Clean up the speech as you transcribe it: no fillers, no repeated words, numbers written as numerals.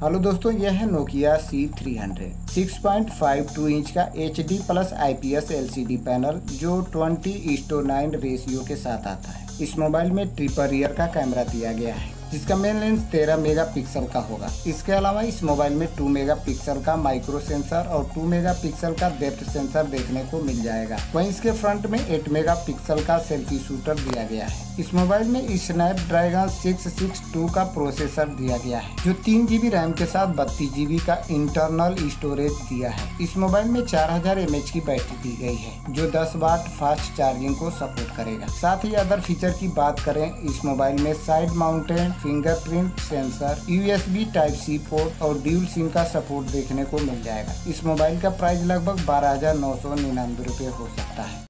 Hello दोस्तों, यह है नोकिया C300 6.52 इंच का HD plus IPS LCD panel जो 20:9 रेशियो के साथ आता है। इस मोबाइल में ट्रिपल रियर का कैमरा दिया गया है जिसका मेन लेंस 13 मेगापिक्सल का होगा। इसके अलावा इस मोबाइल में 2 मेगापिक्सल का माइक्रो सेंसर और 2 मेगापिक्सल का डेप्थ सेंसर देखने को मिल जाएगा। वहीं इसके फ्रंट में 8 मेगापिक्सल का सेल्फी शूटर दिया गया है। इस मोबाइल में स्नैपड्रैगन 662 का प्रोसेसर दिया गया है जो 3 GB रैम के साथ 32 GB का इंटरनल स्टोरेज दिया है। इस मोबाइल में 4000 mAh की बैटरी दी गई है जो 10 वाट फास्ट चार्जिंग को सपोर्ट करेगा। साथ ही अदर फीचर की बात करें, इस मोबाइल में side mounted fingerprint sensor, USB Type-C port और ड्यूल सिम का सपोर्ट देखने को मिल जाएगा। इस मोबाइल का प्राइस लगभग 12,999 रुपये हो सकता है।